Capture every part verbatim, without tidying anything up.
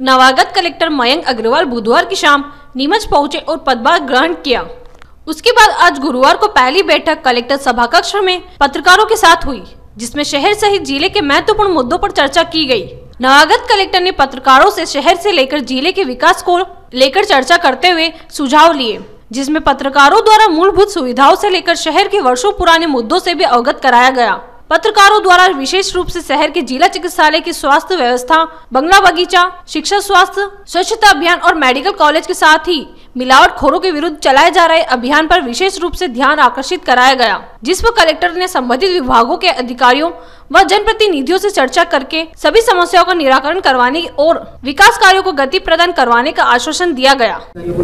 नवागत collector Mayank Agarwal बुधवार की शाम नीमच पहुंचे और पदभार ग्रहण किया। उसके बाद आज गुरुवार को पहली बैठक कलेक्टर सभाकक्ष में पत्रकारों के साथ हुई, जिसमें शहर सहित जिले के महत्वपूर्ण मुद्दों पर चर्चा की गई। नवागत कलेक्टर ने पत्रकारों से शहर से लेकर जिले के विकास को लेकर चर्चा करते हुए सुझाव लिए, जिसमें पत्रकारों द्वारा मूलभूत सुविधाओं से लेकर शहर के वर्षों पुराने मुद्दों से भी अवगत कराया गया। पत्रकारों द्वारा विशेष रूप से शहर के जिला चिकित्सालय की स्वास्थ्य व्यवस्था, बंगला बगीचा, शिक्षा, स्वास्थ्य, स्वच्छता अभियान और मेडिकल कॉलेज के साथ ही मिलावटखोरों के विरुद्ध चलाए जा रहे अभियान पर विशेष रूप से ध्यान आकर्षित कराया गया, जिस पर कलेक्टर ने संबंधित विभागों के अधिकारियों व जनप्रतिनिधियों से चर्चा करके सभी समस्याओं का निराकरण करवाने और विकास कार्यों को गति प्रदान करवाने का आश्वासन दिया गया।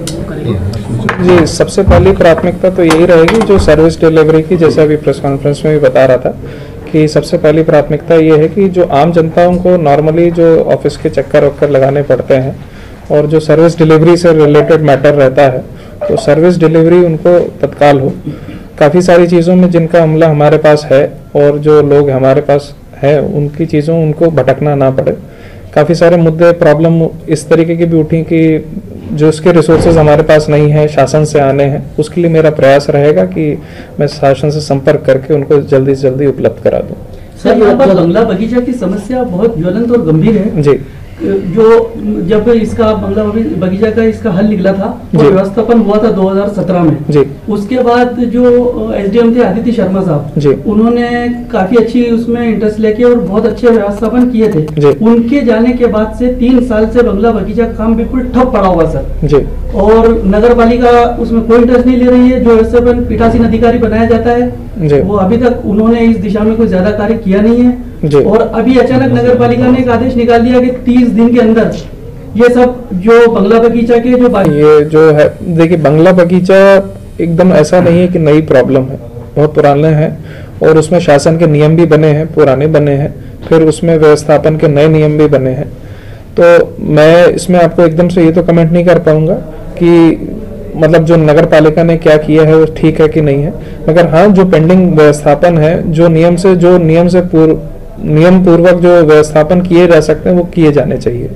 जी, सबसे पहली प्राथमिकता तो यही रहेगी जो सर्विस डिलीवरी की, जैसे अभी प्रेस कॉन्फ्रेंस में भी बता रहा था कि सबसे पहली प्राथमिकता ये है कि जो आम जनताओं को नॉर्मली जो ऑफिस के चक्कर वक्कर लगाने पड़ते हैं और जो सर्विस डिलीवरी से रिलेटेड मैटर रहता है, तो सर्विस डिलीवरी उनको तत्काल हो। काफ़ी सारी चीज़ों में जिनका अमला हमारे पास है और जो लोग हमारे पास है उनकी चीज़ों उनको भटकना ना पड़े। काफ़ी सारे मुद्दे प्रॉब्लम इस तरीके की भी उठी कि जो उसके रिसोर्सेज हमारे पास नहीं है, शासन से आने हैं, उसके लिए मेरा प्रयास रहेगा कि मैं शासन से संपर्क करके उनको जल्दी से जल्दी उपलब्ध करा दूं। सर, यहाँ पर बंगला बगीचा की समस्या बहुत ज्वलंत और गंभीर है। जी, जो जब इसका बंगला बगीचा का इसका हल निकला था वो व्यवस्थापन हुआ था दो हज़ार सत्रह में। जी। उसके बाद जो एसडीएम थे आदित्य शर्मा साहब, उन्होंने काफी अच्छी उसमें इंटरेस्ट लेके और बहुत अच्छे व्यवस्थापन किए थे। उनके जाने के बाद से तीन साल से बंगला बगीचा का काम बिल्कुल ठप पड़ा हुआ सर। जी। और नगर पालिका उसमें कोई इंटरेस्ट नहीं ले रही है। जो व्यवस्थापन पीठासीन अधिकारी बनाया जाता है वो अभी तक उन्होंने इस दिशा में कोई ज्यादा कार्य किया नहीं है। जी। और अभी अचानक नगर पालिका ने एक आदेश निकाल दिया कि तीस दिन के अंदर ये सब जो बंगला बगीचा के जो ये जो है, देखिए बंगला बगीचा एकदम ऐसा नहीं है कि नई प्रॉब्लम है, बहुत पुराने हैं और उसमें शासन के नियम भी बने हैं, पुराने बने हैं, फिर उसमें व्यवस्थापन के नए नियम भी बने हैं। तो मैं इसमें आपको एकदम से ये तो कमेंट नहीं कर पाऊंगा कि मतलब जो नगर पालिका ने क्या किया है वो ठीक है कि नहीं है, मगर हाँ जो पेंडिंग व्यवस्थापन है, जो नियम से जो नियम से पूर्व नियम पूर्वक जो व्यवस्थापन किए जा सकते हैं वो किए जाने चाहिए।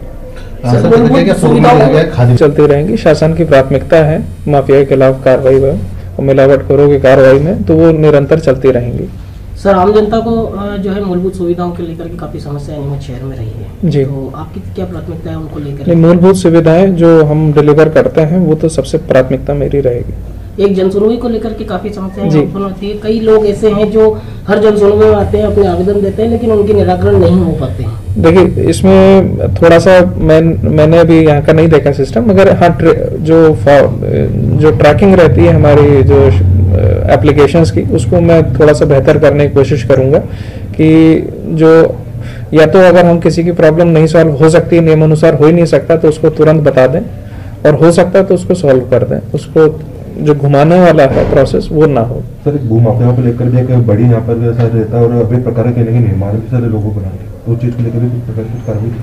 चलती रहेंगी। शासन की प्राथमिकता है माफिया के खिलाफ कार्रवाई व मिलावटखोरों की कार्रवाई में, तो वो निरंतर चलती रहेंगी। सर, आम जनता को जो है मूलभूत सुविधाओं के लेकर के काफी समस्याएं नीमच शहर में रही है। जी। तो आपकी क्या प्राथमिकता है उनको लेकर? मूलभूत सुविधाएं जो हम डिलीवर करते हैं वो तो सबसे प्राथमिकता मेरी रहेगी। एक जनसुनवाई को लेकर के काफी समस्याएं उत्पन्न होती है। कई लोग ऐसे हैं जो हर जनसुनवाई में आते हैं, अपने आवेदन देते हैं, लेकिन उनके निराकरण नहीं हो पाते हैं। देखिए इसमें थोड़ा सा मैं मैंने अभी यहाँ का नहीं देखा सिस्टम, मगर हाँ जो जो ट्रैकिंग रहती है हमारी जो एप्लीकेशंस की, उसको मैं थोड़ा सा बेहतर करने की कोशिश करूंगा कि जो या तो अगर हम किसी की प्रॉब्लम नहीं सॉल्व हो सकती है, नियमानुसार हो ही नहीं सकता, तो उसको तुरंत बता दें, और हो सकता है तो उसको सॉल्व कर दें। उसको जो घुमाने वाला है प्रोसेस वो ना हो। सर, भूमाफिया को लेकर भी एक बड़ी यहाँ पर सर रहता है और अभी प्रकार के लेकिन निर्माण भी सारे लोगों बना रहे, तो चीज को लेकर भी कुछ प्रकार की कार्रवाई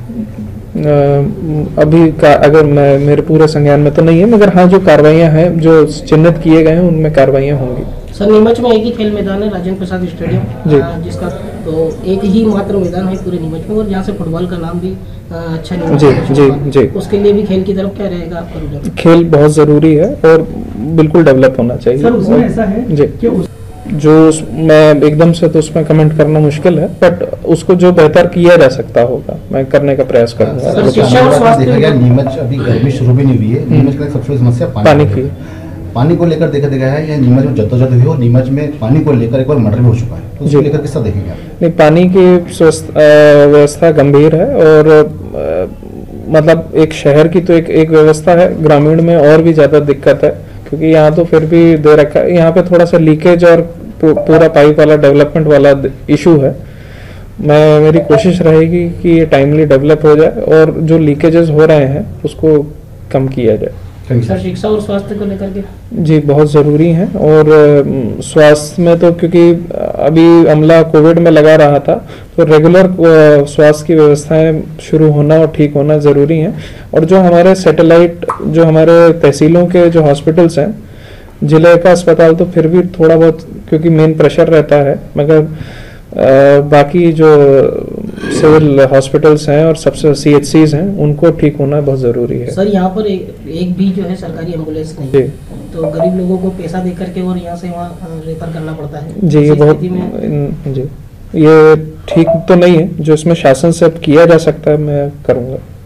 अभी का अगर मैं मेरे पूरे संज्ञान में तो नहीं है, मगर हाँ जो कार्रवाइयाँ हैं जो चिन्हित किए गए हैं उनमें कार्रवाइयाँ होंगी। सर, नीमच में एक ही खेल मैदान है, राजेंद्र प्रसाद स्टेडियम, जिसका तो एक ही मात्र मैदान है पूरे नीमच में, और जहाँ से फुटबॉल का नाम भी अच्छा नहीं। जी जी जी। उसके लिए भी खेल की तरफ क्या रहेगा आपका रुझान? खेल बहुत जरूरी है और बिल्कुल डेवलप होना चाहिए। सर, उसमें ऐसा है जी कि उस... जो मैं एकदम से तो उसमें कमेंट करना मुश्किल है, बट उसको जो बेहतर किया जा सकता होगा मैं करने का प्रयास करूंगा। नीमच अभी गर्मी शुरू भी नहीं हुई है, नीमच का सबसे समस्या पानी की पानी को लेकर देखा देखा है। यह नीमच में जद्दोजहद हुई और नीमच में पानी को लेकर एक बार मर्डर भी हो चुका है, तो उसको लेकर किस तरह देखेंगे आप? नहीं, पानी की व्यवस्था गंभीर है और आ, मतलब एक शहर की तो एक एक व्यवस्था है, ग्रामीण में और भी ज्यादा दिक्कत है, क्योंकि यहाँ तो फिर भी दे रखा है, यहाँ पे थोड़ा सा लीकेज और पूरा पाइप वाला डेवलपमेंट वाला इशू है। मैं मेरी कोशिश रहेगी कि ये टाइमली डेवलप हो जाए और जो लीकेजेस हो रहे हैं उसको कम किया जाए। सर, शिक्षा और स्वास्थ्य को लेकर के? जी, बहुत ज़रूरी है। और स्वास्थ्य में तो क्योंकि अभी अमला कोविड में लगा रहा था, तो रेगुलर स्वास्थ्य की व्यवस्थाएं शुरू होना और ठीक होना ज़रूरी है। और जो हमारे सैटेलाइट जो हमारे तहसीलों के जो हॉस्पिटल्स हैं, जिले का अस्पताल तो फिर भी थोड़ा बहुत क्योंकि मेन प्रेशर रहता है, मगर बाकी जो सिविल हॉस्पिटल्स हैं और सबसे सी एच सीज हैं उनको ठीक होना बहुत ज़रूरी है। सर यहाँ पर एक, एक भी जो है सरकारी एम्बुलेंस नहीं है, तो गरीब लोगों को पैसा दे करके और यहाँ से वहाँ रेफर करना पड़ता है। जी ये बहुत जी ये ठीक तो नहीं है, जो इसमें शासन से अब किया जा सकता है मैं करूँगा।